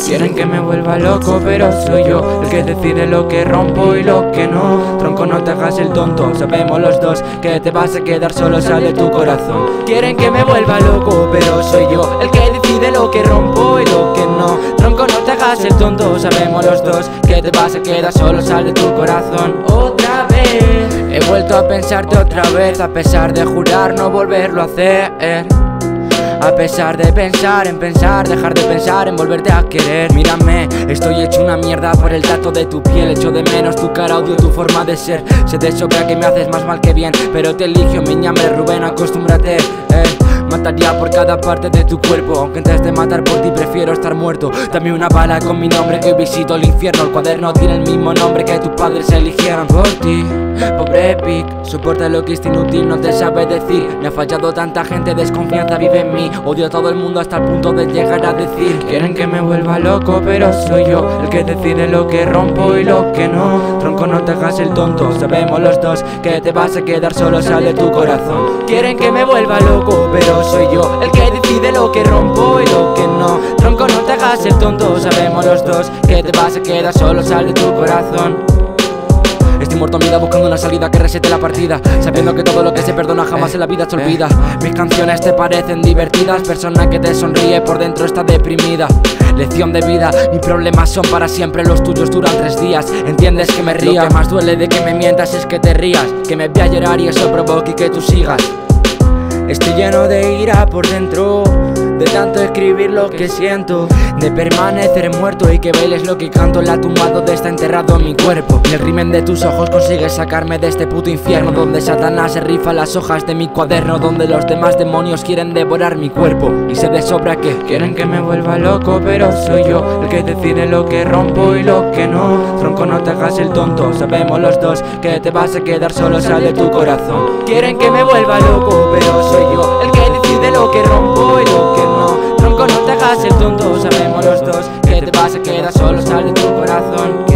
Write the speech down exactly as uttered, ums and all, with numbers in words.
Quieren que me vuelva loco, pero soy yo el que decide lo que rompo y lo que no. Tronco, no te hagas el tonto, sabemos los dos que te vas a quedar solo, sal de tu corazón. Quieren que me vuelva loco, pero soy yo el que decide lo que rompo y lo que no. Tronco, no te hagas el tonto, sabemos los dos que te vas a quedar solo, sal de tu corazón. Otra vez he vuelto a pensarte otra vez, a pesar de jurar no volverlo a hacer. A pesar de pensar en pensar, dejar de pensar en volverte a querer. Mírame, estoy hecho una mierda por el tacto de tu piel. Echo de menos tu cara, odio tu forma de ser. Sé de sobra que me haces más mal que bien, pero te elijo, mi ñame Rubén, acostúmbrate. eh. Mataría por cada parte de tu cuerpo, aunque antes de matar por ti prefiero estar muerto. Dame una bala con mi nombre que hoy visito el infierno. El cuaderno tiene el mismo nombre que tus padres eligieron por ti. Pobre Epic, soporta lo que es inútil, no te sabe decir. Me ha fallado tanta gente, desconfianza vive en mí. Odio a todo el mundo hasta el punto de llegar a decir: quieren que me vuelva loco, pero soy yo el que decide lo que rompo y lo que no. Tronco, no te hagas el tonto, sabemos los dos que te vas a quedar solo, sal de tu corazón. Quieren que me vuelva loco, pero soy yo el que decide lo que rompo y lo que no. Tronco, no te hagas el tonto, sabemos los dos que te vas a quedar solo, sal de tu corazón. Estoy muerto en vida buscando una salida que resete la partida, sabiendo que todo lo que se perdona jamás en la vida se olvida. Mis canciones te parecen divertidas, persona que te sonríe por dentro está deprimida. Lección de vida, mis problemas son para siempre, los tuyos duran tres días. Entiendes que me ría, lo que más duele de que me mientas es que te rías, que me vea llorar y eso provoque que tú sigas. Estoy lleno de ira por dentro, de tanto escribir lo que siento, de permanecer muerto y que bailes lo que canto. La tumba donde está enterrado mi cuerpo, y el rimen de tus ojos consigue sacarme de este puto infierno, donde Satanás se rifa las hojas de mi cuaderno, donde los demás demonios quieren devorar mi cuerpo. Y sé de sobra que quieren que me vuelva loco, pero soy yo el que decide lo que rompo y lo que no. Tronco, no te hagas el tonto, sabemos los dos que te vas a quedar solo, sal de tu corazón. Quieren que me vuelva loco, pero soy yo el que decide lo que rompo y lo que no. Tronco, no te hagas el tonto, sabemos los dos que te vas a quedar solo, sal de tu corazón.